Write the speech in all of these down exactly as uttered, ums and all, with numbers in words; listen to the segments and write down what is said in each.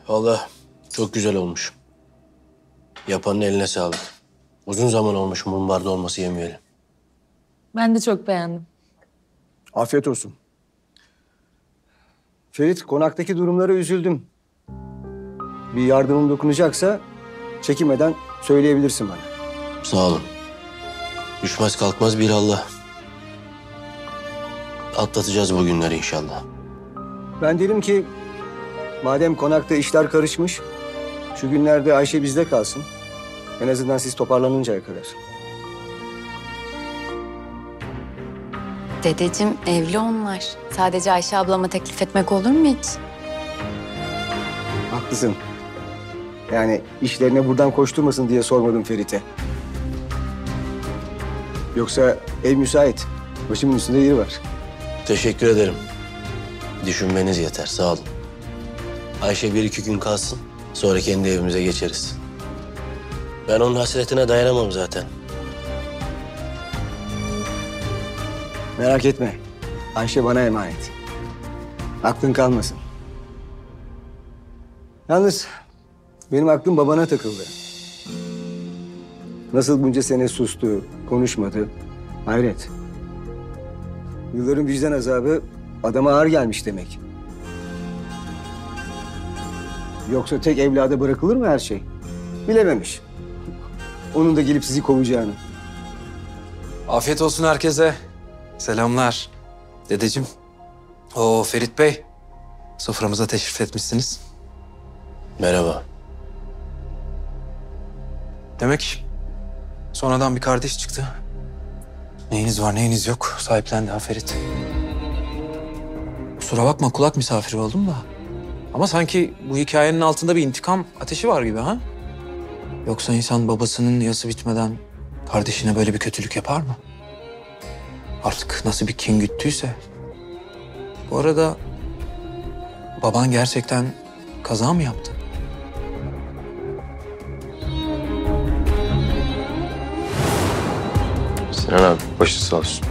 Vallahi çok güzel olmuş. Yapanın eline sağlık. Uzun zaman olmuş mumbarda olması yemeyeli. Ben de çok beğendim. Afiyet olsun. Ferit, konaktaki durumlara üzüldüm. Bir yardımım dokunacaksa çekinmeden söyleyebilirsin bana. Sağ olun. Düşmez kalkmaz bir Allah. Atlatacağız bu günleri inşallah. Ben dedim ki madem konakta işler karışmış, şu günlerde Ayşe bizde kalsın. En azından siz toparlanıncaya kadar. Dedeciğim evli onlar. Sadece Ayşe ablama teklif etmek olur mu hiç? Haklısın. Yani işlerine buradan koşturmasın diye sormadım Ferit'e. Yoksa ev müsait. Başımın üstünde yeri var. Teşekkür ederim. Düşünmeniz yeter, sağ olun. Ayşe bir iki gün kalsın, sonra kendi evimize geçeriz. Ben onun hasretine dayanamam zaten. Merak etme. Ayşe bana emanet. Aklın kalmasın. Yalnız benim aklım babana takıldı. Nasıl bunca sene sustu, konuşmadı. Hayret. Yılların vicdan azabı adama ağır gelmiş demek. Yoksa tek evlada bırakılır mı her şey? Bilememiş. Onun da gelip sizi kovacağını. Afiyet olsun herkese. Selamlar. Dedeciğim. Oo Ferit Bey. Soframıza teşrif etmişsiniz. Merhaba. Demek sonradan bir kardeş çıktı. Neyiniz var neyiniz yok sahiplendi ha Ferit. Kusura bakma kulak misafiri oldum da. Ama sanki bu hikayenin altında bir intikam ateşi var gibi ha? Yoksa insan babasının yası bitmeden kardeşine böyle bir kötülük yapar mı? Artık nasıl bir kin güttüyse. Bu arada baban gerçekten kaza mı yaptı? Sinan abi başı sağ olsun.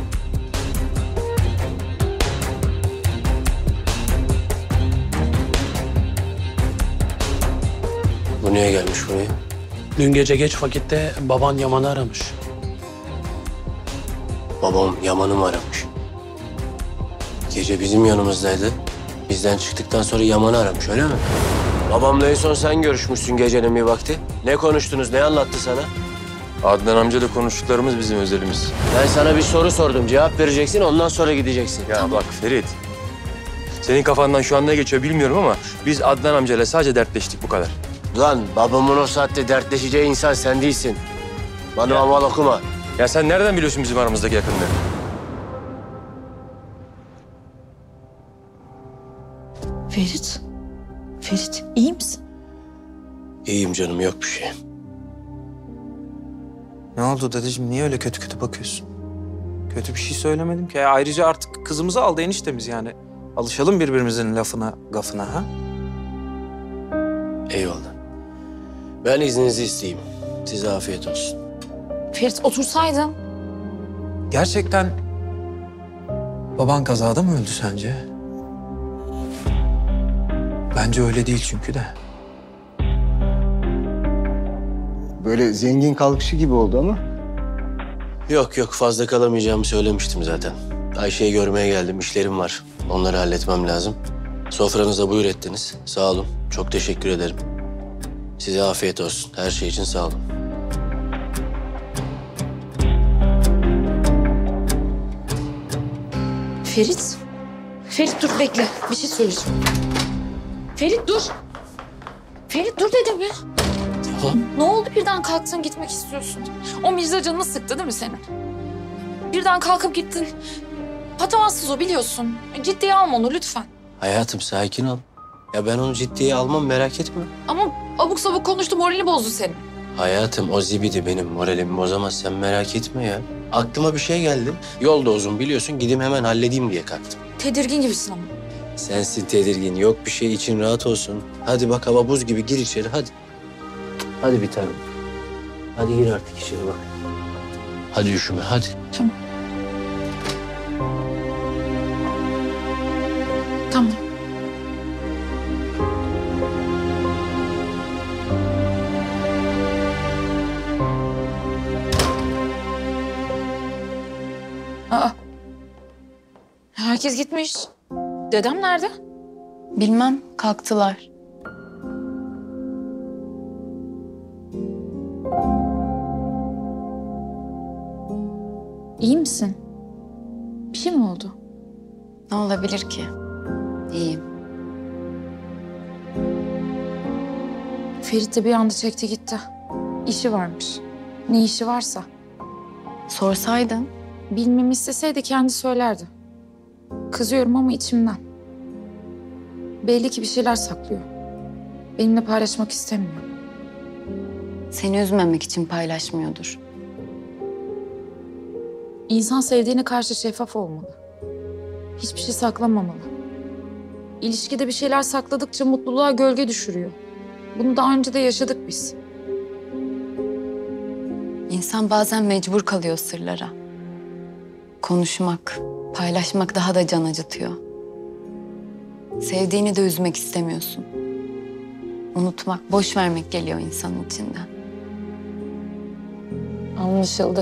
Bu niye gelmiş buraya? Dün gece geç vakitte baban Yaman'ı aramış. Babam Yaman'ı mı aramış? Gece bizim yanımızdaydı. Bizden çıktıktan sonra Yaman'ı aramış, öyle mi? Babamla en son sen görüşmüşsün gecenin bir vakti. Ne konuştunuz, ne anlattı sana? Adnan amcayla konuştuklarımız bizim özelimiz. Ben sana bir soru sordum, cevap vereceksin, ondan sonra gideceksin. Ya bak Ferit. Senin kafandan şu an ne geçiyor bilmiyorum ama biz Adnan amcayla sadece dertleştik bu kadar. Lan babamın o saatte dertleşeceği insan sen değilsin. Bana Ya. amal okuma. Ya sen nereden biliyorsun bizim aramızdaki yakınlığı? Ferit. Ferit iyi misin? İyiyim canım, yok bir şey. Ne oldu dedeciğim? Niye öyle kötü kötü bakıyorsun? Kötü bir şey söylemedim ki. Ya ayrıca artık kızımızı aldı eniştemiz yani. Alışalım birbirimizin lafına, gafına ha? Eyvallah. Ben izninizi isteyeyim. Size afiyet olsun. Ferit otursaydın. Gerçekten baban kazada mı öldü sence? Bence öyle değil çünkü de. Böyle zengin kalkışı gibi oldu ama. Yok yok, fazla kalamayacağımı söylemiştim zaten. Ayşe'yi görmeye geldim, işlerim var. Onları halletmem lazım. Sofranıza buyur ettiniz. Sağ olun, çok teşekkür ederim. Size afiyet olsun. Her şey için sağ olun. Ferit. Ferit dur bekle. Bir şey söyleyeceğim. Ferit dur. Ferit dur dedim ya. Tamam. Ne oldu birden kalktın gitmek istiyorsun? O Mirza canını sıktı değil mi senin? Birden kalkıp gittin. Patavansız o biliyorsun. Ciddiye alma onu lütfen. Hayatım sakin ol. Ya ben onu ciddiye almam, merak etme. Ama abuk sabuk konuştu moralini bozdu senin. Hayatım o zibidi benim moralimi bozamaz, sen merak etme ya. Aklıma bir şey geldi. Yol da uzun biliyorsun, gideyim hemen halledeyim diye kalktım. Tedirgin gibisin ama. Sensin tedirgin, yok bir şey, için rahat olsun. Hadi bak hava buz gibi, gir içeri hadi. Hadi bir tanem. Hadi gir artık içeri bak. Hadi üşüme hadi. Tamam. Tamam. Aa. Herkes gitmiş. Dedem nerede? Bilmem, kalktılar. İyi misin? Bir şey mi oldu? Ne olabilir ki? İyiyim. Ferit de bir anda çekti gitti. İşi varmış. Ne işi varsa. Sorsaydın. Bilmemi isteseydi kendi söylerdi. Kızıyorum ama içimden. Belli ki bir şeyler saklıyor. Benimle paylaşmak istemiyor. Seni üzmemek için paylaşmıyordur. İnsan sevdiğine karşı şeffaf olmalı. Hiçbir şey saklamamalı. İlişkide bir şeyler sakladıkça mutluluğa gölge düşürüyor. Bunu daha önce de yaşadık biz. İnsan bazen mecbur kalıyor sırlara. Konuşmak, paylaşmak daha da can acıtıyor. Sevdiğini de üzmek istemiyorsun. Unutmak, boş vermek geliyor insanın içinden. Anlaşıldı.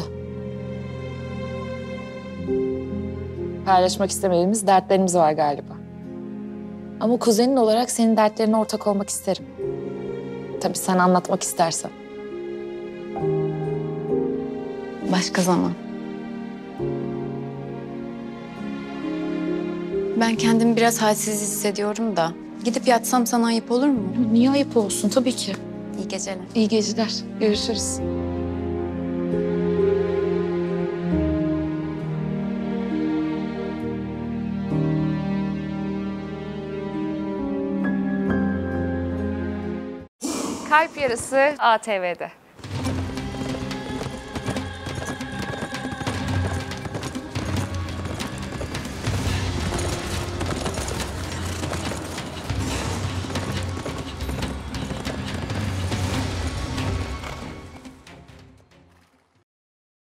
Paylaşmak istemediğimiz dertlerimiz var galiba. Ama kuzenin olarak senin dertlerine ortak olmak isterim. Tabii sen anlatmak istersen. Başka zaman. Ben kendimi biraz halsiz hissediyorum da. Gidip yatsam sana ayıp olur mu? Niye ayıp olsun? Tabii ki. İyi geceler. İyi geceler. Görüşürüz. Kalp Yarısı A T V'de.